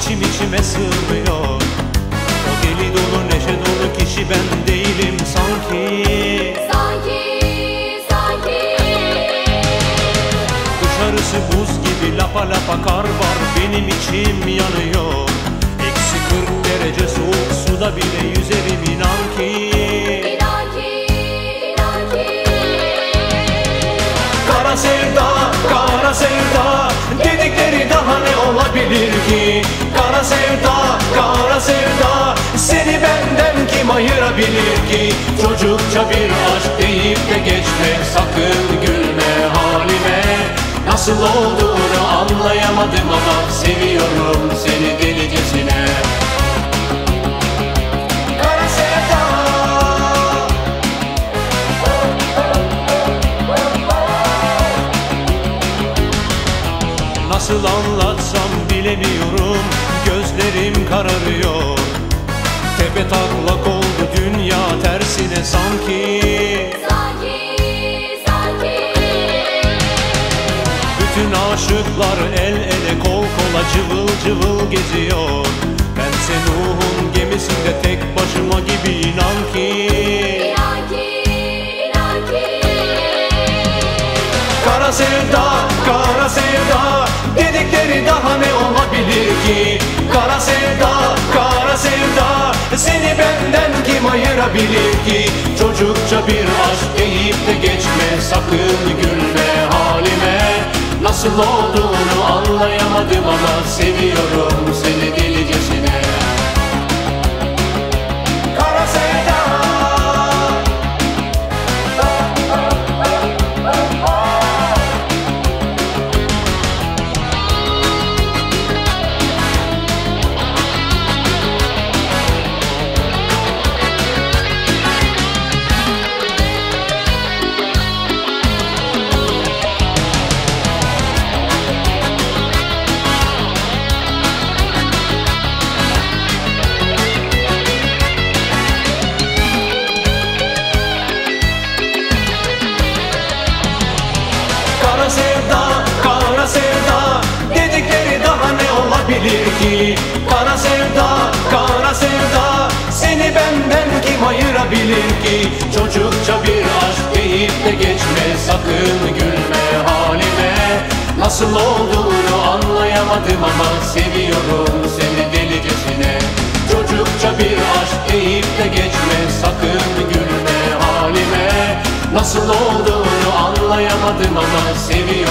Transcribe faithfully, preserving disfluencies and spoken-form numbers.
içim içime sığmıyor. O deli dolu neşe dolu kişi ben değilim sanki. Sanki, sanki. Dışarısı buz gibi lapa lapa kar var, benim içim yanıyor. Eksi kırk derece soğuk suda bile yüzerim inan ki. İnan ki, inan ki. Kara sevda, kara sevda dedikleri daha ne olabilir ki? Kara sevda, kara sevda seni benden kim ayırabilir ki? Çocukça bir aşk deyip de geçme, sakın gülme halime. Nasıl olduğunu anlayamadım ama seviyorum seni delicesine. Kara sevda. Nasıl anlatsam bilemiyorum, gözlerim kararıyor. Tepe taklak oldu dünya tersine sanki. Sanki, sanki. Bütün aşıklar el ele kol kola cıvıl cıvıl geziyor. Bense Nuh'un gemisinde tek başıma gibi inan ki. İnan ki, inan ki. Kara sevda, kara sevda dedikleri daha ne olabilir ki? Kara sevda, kara sevda seni benden kim ayırabilir ki? Çocukça bir aşk deyip de geçme, sakın gülme halime. Nasıl olduğunu anlayamadım ama seviyorum seni delicesine. Kara sevda. Kara sevda, kara sevda dedikleri daha ne olabilir ki? Kara sevda, kara sevda seni benden kim ayırabilir ki? Çocukça bir aşk deyip de geçme, sakın gülme halime. Nasıl olduğunu anlayamadım ama seviyorum seni delicesine. Çocukça bir aşk deyip de geçme, sakın gülme halime. Nasıl olduğunu anlayamadım ama seviyorum